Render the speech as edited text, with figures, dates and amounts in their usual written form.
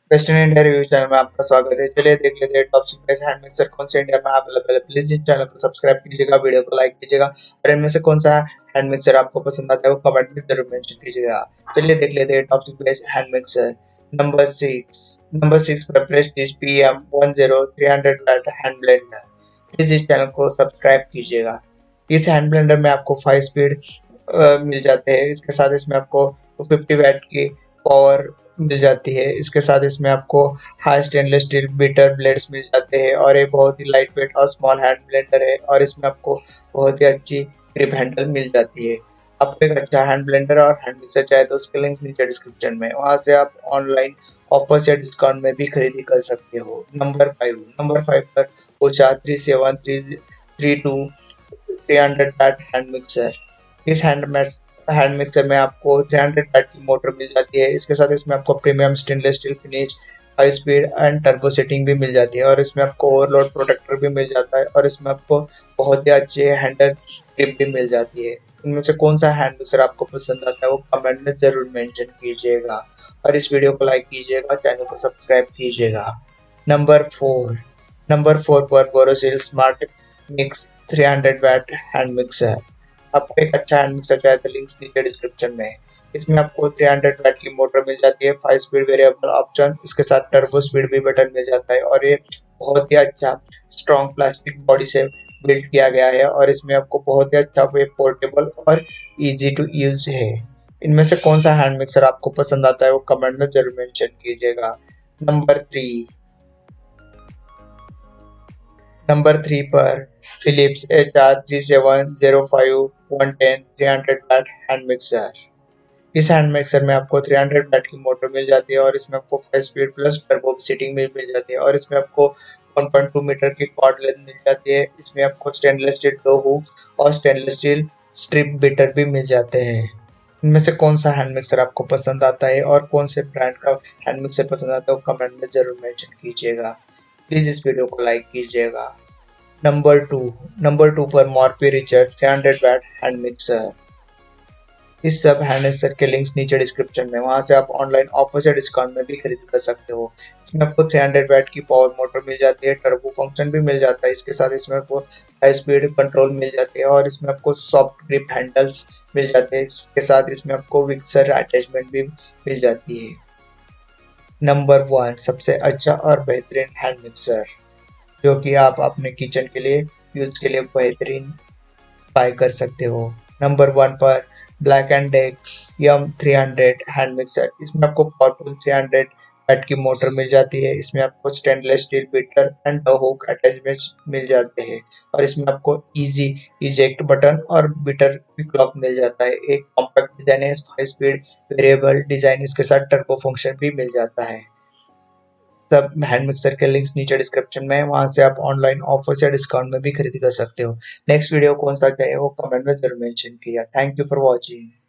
Western India review channel में आपका स्वागत है। चलिए देख लेते हैं टॉप सिक्स हैंड मिक्सर कौन से इंडिया में अवेलेबल है। प्लीज इस चैनल को सब्सक्राइब कीजिएगा, वीडियो को लाइक कीजिएगा और इनमें से कौन सा हैंड मिक्सर आपको पसंद आता है वो कमेंट में जरूर मेंशन कीजिएगा। चलिए देख लेते हैं top six hand mixer. Number 6 पर Prestige PM 10 300 watt hand blender. Please इस चैनल को सब्सक्राइब कीजिएगा। इस हैंड ब्लेंडर में आपको 5 स्पीड मिल जाते हैं। इसके साथ इसमें आपको 50 वैट की पावर मिल जाती है। इसके साथ इसमें आपको high stainless steel beater blades मिल जाते हैं और ये बहुत ही लाइट वेट और स्मॉल हैंड ब्लेंडर है और इसमें आपको बहुत ही अच्छी ग्रिप हैंडल मिल जाती है। आपको एक अच्छा हैंड ब्लेंडर और हैंड मिक्सर चाहिए तो उसके लिंक्स नीचे डिस्क्रिप्शन में, वहां से आप ऑनलाइन ऑफर्स या डिस्काउंट में भी खरीदी कर सकते हो। नंबर 5 पर ओशा 3732 300 वैट हैंड मिक्सर। इस हैंड मिक्सर में आपको 300 वैट की मोटर मिल जाती है। इसके साथ इसमें आपको premium stainless steel finish, high speed and turbo setting भी मिल जाती है और इसमें आपको ओवरलोड प्रोटेक्टर भी मिल जाता है और इसमें आपको बहुत ही अच्छे हैंडल ग्रिप भी मिल जाती है। इनमें से कौन सा हैंड मिक्सर आपको पसंद आता है वो कमेंट में जरूर मेंशन कीजिएगा और इस वीडियो को लाइक कीजिएगा, चैनल को सब्सक्राइब कीजिएगा। नंबर 4 पर Borosil smart mix 300 watt hand mixer. आपको एक अच्छा हैंड मिक्सर चाहिए तो लिंक्स नीचे डिस्क्रिप्शन में है। इसमें आपको 300 वैट की मोटर मिल जाती है, 5 स्पीड वेरिएबल ऑप्शन, इसके साथ टर्बो स्पीड भी बटन मिल जाता है और ये बहुत ही अच्छा स्ट्रॉन्ग प्लास्टिक बॉडी से बिल्ड किया गया है और इसमें आपको बहुत ही अच्छा वे पोर्टेबल और इजी टू यूज है। इनमें से कौन सा हैंड मिक्सर आपको पसंद आता है वो कमेंट में जरूर मेंशन कीजिएगा। नंबर 3 नंबर 3 पर Philips HR3705110 300 watt hand mixer. इस हैंड मिक्सर में आपको 300 वैट की मोटर मिल जाती है और इसमें आपको 5 स्पीड प्लस टर्बो सीटिंग भी मिल जाती है और इसमें आपको 1.2 मीटर की कॉर्ड लेंथ मिल जाती है। इसमें आपको स्टेनलेस स्टील दो हुक और स्टेनलेस स्टील स्ट्रिप बीटर भी मिल जाते हैं। इनमें से कौन सा हैंड मिक्सर आपको पसंद आता है और कौन से ब्रांड का हैंड मिक्सर पसंद आता है वो कमेंट में जरूर मेंशन कीजिएगा। प्लीज इस वीडियो को लाइक कीजिएगा। नंबर 2 पर Morphy Richard 300 watt hand mixer. इस सब हैंड मिक्सर के लिंक्स नीचे डिस्क्रिप्शन में, वहां से आप ऑनलाइन ऑफर या डिस्काउंट में भी खरीद कर सकते हो। इसमें आपको 300 वैट की पावर मोटर मिल जाती है, टर्बो फंक्शन भी मिल जाता है। इसके साथ इसमें आपको हाई स्पीड कंट्रोल मिल जाती है और इसमें आपको सॉफ्ट ग्रिप हैंडल्स मिल जाते हैं। इसके साथ इसमें आपको विक्सर अटैचमेंट भी मिल जाती है। नंबर 1 सबसे अच्छा और बेहतरीन हैंड मिक्सर जो कि आप अपने किचन के लिए यूज के लिए बेहतरीन बाय कर सकते हो। नंबर 1 पर Black and Decker 300 hand mixer. इसमें आपको पावरफुल 300 वैट की मोटर मिल जाती है। इसमें आपको stainless steel beater and hook attachments मिल जाते हैं और इसमें आपको इजी इजेक्ट बटन और बीटर की क्लॉक मिल जाता है। एक कॉम्पैक्ट डिजाइन है, 5 स्पीड वेरिएबल डिजाइन, इसके साथ टर्बो फंक्शन भी मिल जाता है। सब हैंड मिक्सर के लिंक्स नीचे डिस्क्रिप्शन में है, वहां से आप ऑनलाइन ऑफर्स या डिस्काउंट में भी खरीद कर सकते हो। नेक्स्ट वीडियो कौन सा चाहिए वो कमेंट में जरूर मेंशन किया। Thank you for watching.